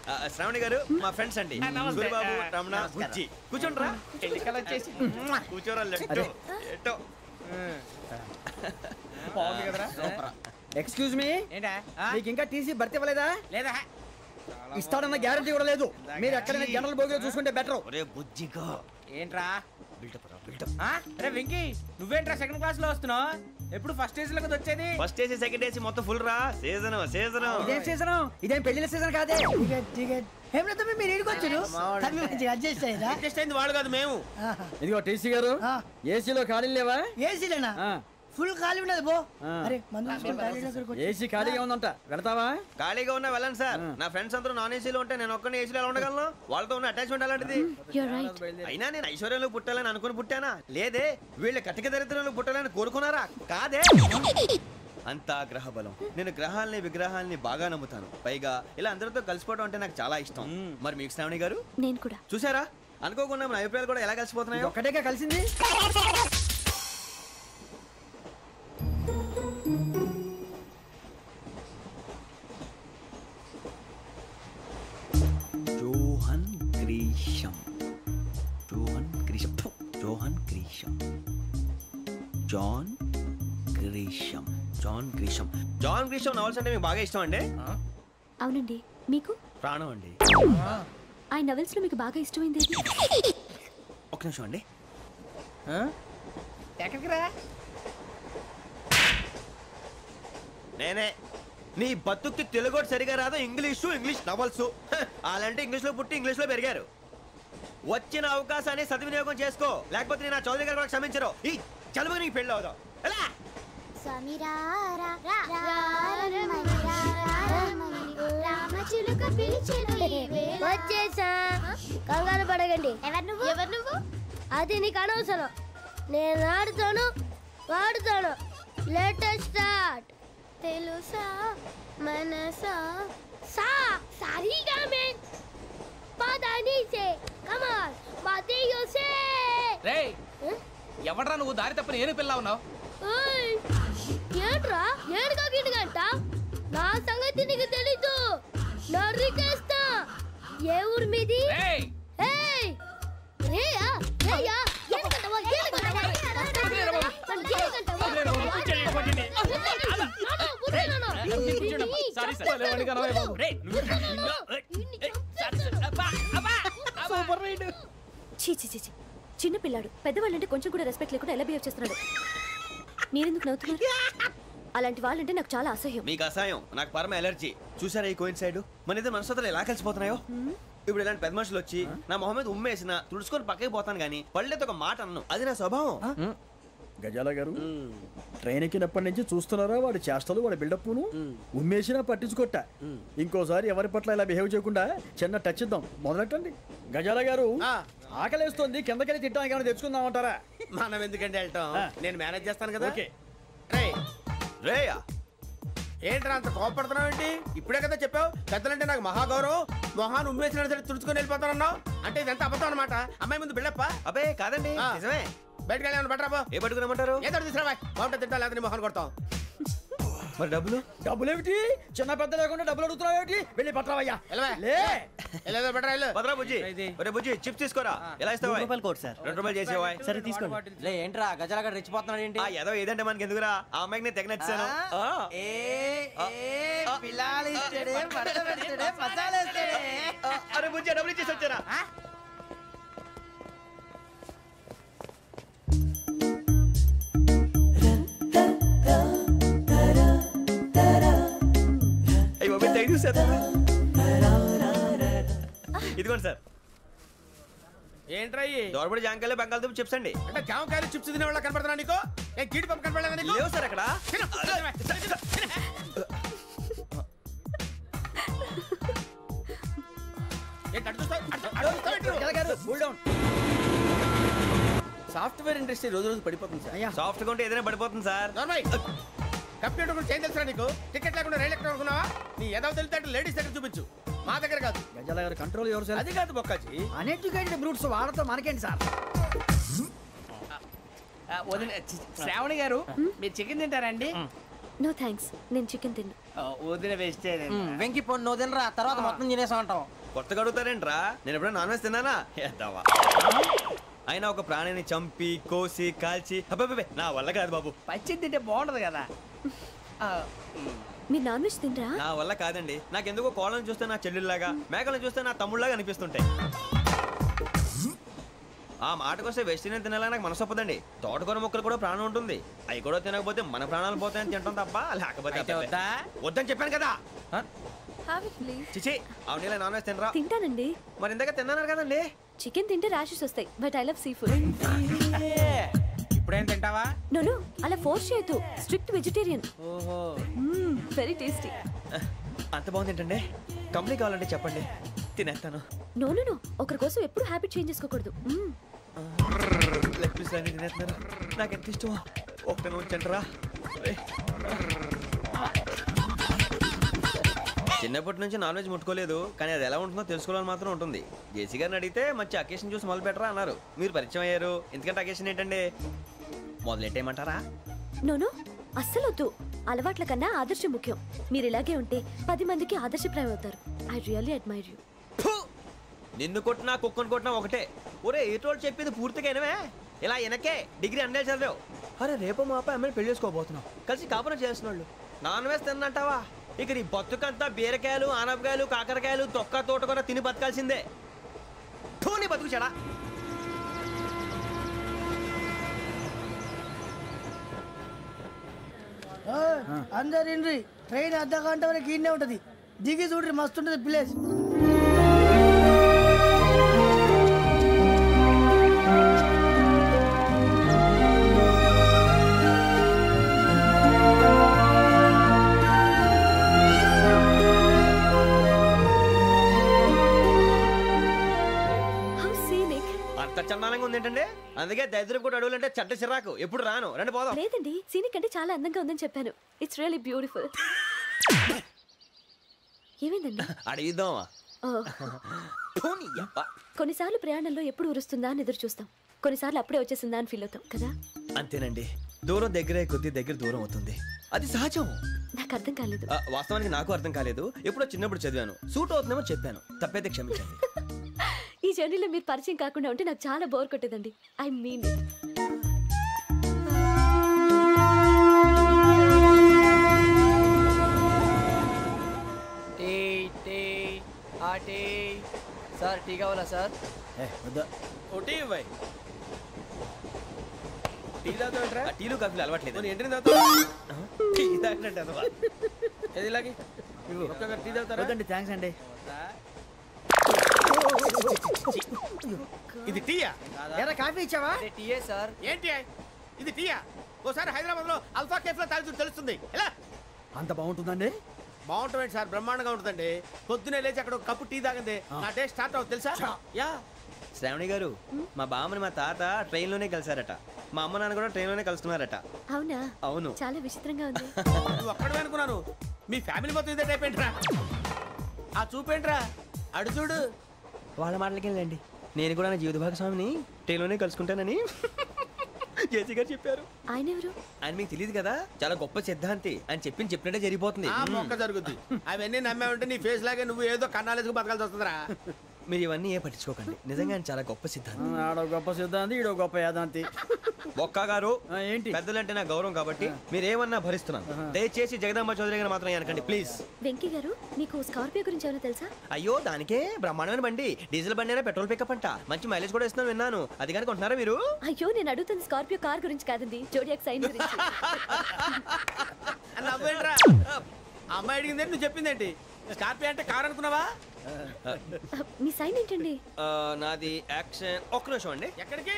శ్రావణి గారు మా ఫ్రెండ్స్ అండి. బాబు రమణ బుజ్జి కూర్చోండి. కూర్చోరా. ఎక్స్క్యూజ్ మీ, మీకు ఇంకా టీసీ భర్తీ ఇవ్వలేదా? లేదా ఇస్తాడన్న గ్యారంటీ కూడా లేదు. మీరు ఎక్కడైనా జనరల్ బోగిలో చూసుకుంటే బెటర్. బుజ్జిగా ఏంట్రా అరే వెంకీ, నువ్వేంట్రా సెకండ్ క్లాస్ లో వస్తున్నావు? ఎప్పుడు ఫస్ట్ ఏసీ లో వచ్చేది? ఫస్ట్ ఏసీ సెకండ్ ఏసీ మొత్తం ఫుల్ రా. సీజన్ ఇదేం సీజన్? ఇదేం పెళ్లిన సీజన్ కాదే. మీరు అడ్జస్ట్ అయింది వాళ్ళు కాదు మేము. ఇదిగో టీసీ గారు, ఏసీలో ఖాళీ లేవా? ఏసీలేనా? ఫుల్ ఖాళీ ఉండదు బో. అరే ఏసీ ఖాళీగా ఉందంట, వెళతావా? ఖాళీగా ఉన్నా వెళ్ళండి సార్. నా ఫ్రెండ్స్ అందరూ నాన్ ఏసీలో ఉంటే నేను ఒక్కనే ఏసీలో ఎలా ఉండగలను? వాళ్ళతో ఉన్న అటాచ్మెంట్ అలాంటిది. అయినా నేను ఐశ్వర్యంలో పుట్టాలని అనుకుని పుట్టానా? లేదే. వీళ్ళ కటిక దరిద్రంలో పుట్టాలని కోరుకున్నారా? కాదే. అంతా గ్రహ బలం. నేను గ్రహాలని విగ్రహాలని బాగా నమ్ముతాను. పైగా ఇలా అందరితో కలిసిపోవడం అంటే నాకు చాలా ఇష్టం. మరి మీకు శ్రావణి గారు? నేను కూడా. చూసారా, అనుకోకుండా మన అభిప్రాయాలు కూడా ఎలా కలిసిపోతున్నాయి. ఒకటేగా కలిసింది. జాన్ గ్రీషమ్ నవల్స్ అంటే మీకు బాగా ఇష్టం అండి? అవునండి. మీకు? ప్రాణం అండి. ఆ నవల్స్ లో మీకు బాగా ఇష్టమైంది? ఒక నిమిషం అండి. నేనే. నీ బతుక్కి తెలుగు సరిగా రాదు, ఇంగ్లీష్ నవల్స్. అలాంటి ఇంగ్లీష్ లో పుట్టి ఇంగ్లీష్ లో పెరిగారు. వచ్చిన అవకాశాన్ని సద్వినియోగం చేసుకో, లేకపోతే నేను ఆ చౌదరి గారు కూడా క్షమించరు. ఈ చదువు నీకు పెళ్ళి అవుదాం. ఎలా వచ్చేసా, కంగారు పడగండి. ఎవరు నువ్వు? అది నీకు అనవసరం. నేను ఆడుతాను, వాడుతాను. Latest start. తెలుసా మనసా సా సారీగా మే పదాని సే కమాల్ బాతియో సే. రేయ్, ఎవడ్రా నువ్వు? దారి తప్పని ఏను పిల్ల ఉన్నావు? ఏంట్రా ఏడుగా గిడుగంట? నా సంగతి నీకు తెలీదు. నరికేస్తా. ఏ ఊరు మీది? రేయ్ రేయా రేయా ఏడుగంటవా? చిన్న పిల్లాడు. పెద్దవాళ్ళంటే కొంచెం కూడా రెస్పెక్ట్ లేకుండా ఎలా బిహేవ్ చేస్తున్నాడు? మీరెందుకు నవ్వుతున్నారు? అలాంటి వాళ్ళంటే నాకు చాలా అసహ్యం. మీకు అసహ్యం, నాకు పరమ ఎలర్జీ. చూసారా ఈ కోయిన్సైడ్? మన ఇద్దరు మనసుతో ఎలా కలిసిపోతున్నాయో. ఇప్పుడు ఇలాంటి పెద్ద మనుషులు వచ్చి నా మొహం మీద ఉమ్మేసిన తుడుచుకొని పక్కకి పోతాను గానీ పళ్ళేతో ఒక మాట అన్ను. అది నా స్వభావం. గజాల గారు, ట్రైన్ ఎక్కినప్పటి నుంచి చూస్తున్నారా వాడి చేష్టలు, వాడి బిల్డప్ను? ఉమ్మేసినా పట్టించుకోట. ఇంకోసారి ఎవరి పట్ల ఇలా బిహేవ్ చేయకుండా చిన్న టచ్ ఇద్దాం. మొదలెట్టండి. గజాల గారు, ఆకలేస్తోంది, కిందకెళ్ళి తిట్టడానికి ఏమైనా తెచ్చుకుందామంటారా? మనం ఎందుకంటే వెళ్తాం, నేను మేనేజ్ చేస్తాను కదా. రేయా, ఏంట్రా అంత కోపడుతున్నావు ఏంటి? ఇప్పుడే కదా చెప్పావు పెద్దలంటే నాకు మహాగౌరవం, మొహాన్ని ఉమ్మేసిన సరే తుడుచుకొని వెళ్ళిపోతానన్నావు. అంటే ఇదంతా అబద్ధం అనమాట. అమ్మాయి ముందు బిల్డప్ప? అబ్బే కాదండి, నిజమే. బయటకు వెళ్ళాను బట్రాబో. ఏ పట్టుకురమ్మంటారు? ఏదో తీసుకురా, బాగుంటుంది తింటా, లేదా మొహాన్ని కొడతాం. మరి డబ్బులు ఏమిటి? చిన్న పెద్ద లేకుండా డబ్బులు అడుగుతున్నావు ఏమిటి? వెళ్ళి పట్టరావయ్యా. బుజ్జి చిప్స్ తీసుకోరా. ఎలా ఇస్తావా? Court sir. 2 రూపాయలు చేసేవా? సరే తీసుకోండి. ఏంట్రా గజాల గడ రెచ్చిపోతున్నాడు ఏంటి? ఏదో ఏదంటే మనకి ఎందుకురా, ఆ అమ్మాయికి నేను తెగ నచ్చాను. అరే బుజ్జి, డబ్బులు ఇచ్చేసి వచ్చారా? ఇదిగోండి సార్. ఏంట్రా దోరబడి జాంకాయలు బంగాళదుంప చిప్స్ అండి. అంటే జామకాయలు చిప్స్ తినే వాళ్ళ కనపడుతున్నా నీకు? ఏ గీడి పంప కనపడలేదా నీకు? లేవు సార్ అక్కడ. సాఫ్ట్వేర్ ఇండస్ట్రీ రోజు రోజు పడిపోతుంది సార్. సాఫ్ట్ గా ఉంటే ఏదైనా పడిపోతుంది సార్. కంప్యూటర్ కూడా చేంజ్ తెలుసా నీకు? టికెట్ లేకుండా రైలు ఎక్కడ అనుకున్నావా? నీ ఏదో తెలితే లేడీస్ దగ్గర చూపించు, మా దగ్గర కాదు. గజాల గారు కంట్రోల్ ఎవరు సార్? అది కాదు బొక్కాజీ, అన్ఎడ్యుకేటెడ్ బ్రూట్స్ వాడతాం మనకేంటి సార్? శ్రావణి గారు, మీరు చికెన్ తింటారండి? నో థ్యాంక్స్, నేను చికెన్ తిన్ను. వదిన వేస్తే వెంకి పొన్ను నువ్వు తినరా తర్వాత మొత్తం తినేసా ఉంటాం. కొత్తగా అడుగుతారేంట్రా? నేను ఎప్పుడైనా నాన్ వెజ్ తిన్నానా? ఎద్దావా. అయినా ఒక ప్రాణిని చంపి కోసి కాల్చి అబ్బబ్బే నా వల్ల కాదు బాబు. పచ్చి తింటే బాగుంటది కదా. మీరు నాన్ వెజ్ తినరా? నా వల్ల కాదండి. నాకెందుకో కోళ్ళని చూస్తే నా చెల్లెళ్ళలాగా, మేకలను చూస్తే నా తమ్ముళ్ళలాగా అనిపిస్తుంటాయి. ఆ మాటకొస్తే వెజిటేరియన్ తినాలని నాకు మనసు ఒప్పదండి. తోటకూర మొక్కలు కూడా ప్రాణం ఉంటుంది. అవి కూడా తినకపోతే మన ప్రాణాలు పోతాయని తింటాం తప్ప లేకపోతే వద్దని చెప్పాను కదా. చిచి అవునీ నాన్ వెజ్ తినరా? తింటానండి. మరి ఇందాక తిన్నాను కదండి. చికెన్ తింటే ర్యాషెస్ వస్తాయి, but I love sea food. ఇప్పుడేం తింటావా? నో అలా ఫోర్స్ చేయొద్దు. Strict vegetarian. ఓహో, వెరీ టేస్టీ. అంత బాగుంది ఏంటండి? కంపెనీ కావాలంటే చెప్పండి, తినేస్తాను. నో ఒకరి కోసం ఎప్పుడు హ్యాబిట్ చేంజ్ చేసుకోకూడదు. లెగ్ పీస్ అన్ని తినేస్తున్నారు. నాకు ఎంత ఇష్టమో. ఒకటే ఉంచండిరా. చిన్నప్పటి నుంచి నాన్ వెజ్ ముట్టుకోలేదు, కానీ అది ఎలా ఉంటుందో తెలుసుకోవాలని మాత్రం ఉంటుంది. జేసీ గారిని అడిగితే మంచి అకేషన్ చూసి మొదలు పెట్టరా అన్నారు. మీరు పరిచయం అయ్యారు. ఎందుకంటే అకేషన్ ఏంటండి? మొదలెట్టేయమంటారా? నో అస్సలు వద్దు. అలవాట్ల కన్నా ఆదర్శం ముఖ్యం. మీరు ఇలాగే ఉంటే 10 మందికి ఆదర్శప్రాయం అవుతారు. I really admire you. నిన్ను కొట్టినా కుక్కను కొట్టినా ఒకటే. ఒరే ఏటోళ్ళు చెప్పింది పూర్తిగా వినవే. ఇలా వెనకే డిగ్రీ అన్నేళ్ళు చదివావు. అరే రేపు మా అబ్బాయి అమ్మని పెళ్లి చేసుకోబోతున్నావు. కలిసి కాపురం చేస్తున్నాళ్ళు. Non veg తిన్నంటావా? ఇక నీ బతుకంతా బీరకాయలు, ఆనపకాయలు, కాకరకాయలు, తొక్క తోట కూడా తిని బతకాల్సిందే. నీ బతుకు చెడా. అందరు ఇండ్రి. ట్రైన్ అర్ధ గంట వరకు ఇన్నే ఉంటది. దిగి చూడ్రి, మస్తు ఉంటది ప్లేస్. చందానంగా ఉంది ఏంటండి? అందుకే దరిద్రం కూడా అడవులంటే చెడ్డ చిరాకు. ఎప్పుడు రాను. రండి పోదాం. లేదండి, సీనిక్ అంటే చాలా అందంగా ఉందని చెప్పాను. It's really beautiful. ఏమైందండి? అడిగిద్దామా? కొన్నిసార్లు ప్రయాణంలో ఎప్పుడు ఉరుస్తుందా అని ఎదురు చూస్తాం. కొన్నిసార్లు అప్పుడే వచ్చేసిందా అని ఫీల్ అవుతాం కదా. అంతేనండి. దూరం దగ్గరే కొద్ది దగ్గర దూరం అవుతుంది. అది సహజం. నాకు అర్థం కాలేదు. వాస్తవానికి నాకు అర్థం కాలేదు. ఎప్పుడో చిన్నప్పుడు చదివాను. సూట్ అవుతుందేమో చెప్పాను. తప్పైతే క్షమించండి. ఈ జర్నీలో మీరు పరిచయం కాకుండా ఉంటే నాకు చాలా బోర్ కొట్టేదండి. I mean it. Sir tea కావాలా సార్? ఒకటి ఇవ్వాలి. టీ తాగుతావేంట్రా? టీలు కాఫీలు అలవాట్లేదు. ఏంటి తాగుతావు? టీ తాగినట్టు అదవా. ఏది ఇలాగే టీ తాగుతారా? థ్యాంక్స్ అండి. ఇది టీయా? ఎరా కాఫీ ఇచ్చావా? టీయే సార్. ఏంటి ఇది టీయా? ఓసారి హైదరాబాద్ లో అల్ఫా కేఫ్ లో తాగుతూ తెలుస్తుంది. ఎలా అంత బాగుంటుందండి? బాగుంటుంది సార్, బ్రహ్మాండంగా ఉంటుందండి. పొద్దునే లేచి అక్కడ ఒక కప్పు టీ తాగింది నా డే స్టార్ట్ అవుతుంది తెలుసా? యా. శ్రావణి గారు, మా బామ్మని మా తాత ట్రైన్ లోనే కలిసారట. మా అమ్మ నాన్న కూడా ట్రైన్ లోనే కలుసుకున్నారట. అవునా? అవును. చాలా విచిత్రంగా ఉంది. నువ్వు ఒక్కడే అనుకున్నాను. మీ ఫ్యామిలీ మొత్తం ఇదే టైప్ ఏంట్రా? ఆ చూపేంట్రా? అడు చూడు. వాళ్ళ మాటలకి వెళ్ళండి. నేను కూడా నా జీవిత భాగస్వామిని ట్రైన్ లోనే కలుసుకుంటానని జేసీ గారు చెప్పారు. ఆయన ఎవరు? ఆయన మీకు తెలియదు కదా, చాలా గొప్ప సిద్ధాంతి అని చెప్పినట్టే జరిగిపోతుంది. మొక్క జరుగుద్ది. అవన్నీ నమ్మే ఉంటే నీ ఫేస్ లాగే నువ్వు ఏదో కన్నాలేసుకు బతకాల్సి వస్తుందిరా. మీరు ఇవన్నీ ఏ పట్టించుకోకండి. నిజంగా ఆయన చాలా గొప్ప సిద్ధాంతి. ఆడో గొప్ప సిద్ధాంతి, ఈడో గొప్ప యాదాంతి. బొక్క గారు, ఏంటి? పెద్దలంటే నా గౌరవం కాబట్టి మీరేమన్నా భరిస్తున్నాను. దయచేసి జగదాంబ చౌదరి గారు మాత్రం అనకండి ప్లీజ్. వెంకీ గారు, మీకు స్కార్పియో గురించి ఏమైనా తెలుసా? అయ్యో దానికే బ్రహ్మాండమైన బండి. డీజిల్ బండి అయినా పెట్రోల్ పికప్ అంట. మంచి మైలేజ్ కూడా ఇస్తున్నాను విన్నాను. అది కానీ కొంటున్నారా మీరు? అయ్యో నేను అడుగుతుంది స్కార్పియో కార్ గురించి కాదండి, జోడియాక్ సైన్ గురించి. నవ్వేంట్రా? అమ్మాయి అడిగిందేంటి, నువ్వు చెప్పిందేంటి? స్కార్పియో అంటే కార్ అనుకున్నావా? మీ సైన్ ఏంటండి? నాది యాక్షన్. ఒక్క నిమిషం అండి. ఎక్కడికి?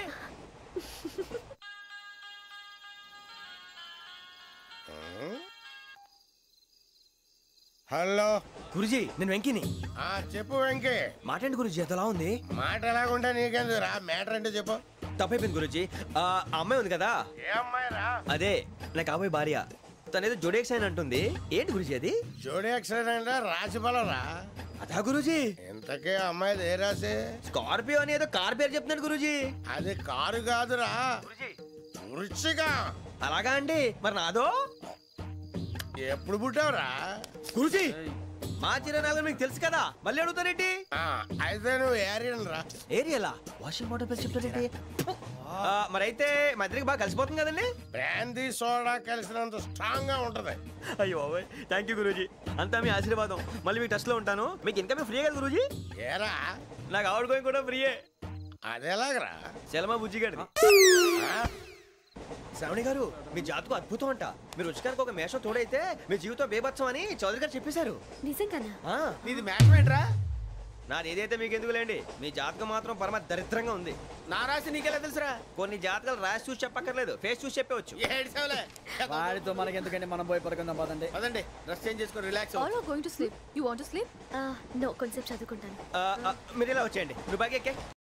హలో గురుజీ, నేను వెంకిని. చెప్పు వెంకీ. మాట్లాడండి గురుజీ, ఎంతలా ఉంది? మాట ఎలాగుంటా నీకెందుకు రా, మ్యాటర్ అంటే చెప్పు. తప్పైపోయింది గురుజీ. ఆ అమ్మాయి ఉంది కదా, ఏ అమ్మాయి రా? అదే నా కాబోయే భార్య. తనేదో జోడేక్స్ అని అంటుంది. ఏంటి గురుజీ అది? జోడి యాక్సిడెంట్ రాసి బలరా? అదా గురుజీ. ఇంతకే అమ్మాయిది ఏ రాసి? స్కార్పియో అని ఏదో కార్ పేరు చెప్తున్నాడు గురుజీ. అది కారు కాదురా, వృచ్చిక. అలాగా అండి, మరి నాదో? ఎప్పుడు పుట్టావురా గురుజీ మా చిరనాలు మీకు తెలుసు కదా మళ్ళీ అడుగుతారేంటి అయితే నువ్వు ఏరియన్ రా ఏరియలా వాషింగ్ వాటర్ పేరు చెప్తారేంటి మరైతే మా ఇద్దరికి బాగా కలిసిపోతుంది కదండి బ్రాందీ సోడా కలిసినంత స్ట్రాంగ్ గా ఉంటది అయ్యో థ్యాంక్ యూ గురూజీ అంతా మీ ఆశీర్వాదం మళ్ళీ మీ టచ్ లో ఉంటాను మీకు ఇంకా ఫ్రీ కదా గురూజీ ఏరా నాకు ఆవిడ గోయింగ్ కూడా ఫ్రీయే అదేలాగరా చలమా బుజ్జి గారి శ్రావణి గారు మీ జాతకు అద్భుతం అంట మీరు రుచికారికి ఒక మేషం తోడైతే మీ జీవితం బేబత్సం అని చౌదరి గారు చెప్పేశారు నిజంగానా నీది మ్యాచ్ ఏంట్రా నాది ఏదైతే మీకు ఎందుకులేండి మీ జాతకం మాత్రం పరమ దరిద్రంగా ఉంది నా రాసి నీకెలా తెలుసురా కొన్ని జాతకాలు రాసి చూసి చెప్పక్కర్లేదు ఫేస్ చూసి చెప్పవచ్చు ఏడ్చావులే వాడితో మనకి ఎందుకంటే మనం పోయి పడుకుందాం పదండి. పదండి డ్రెస్ చేంజ్ చేసుకొని relax All are going to sleep. You want to sleep? No కొంచెం చదువుకుంటాను మీరు ఇలా వచ్చేయండి నువ్వు బాగా ఎక్కే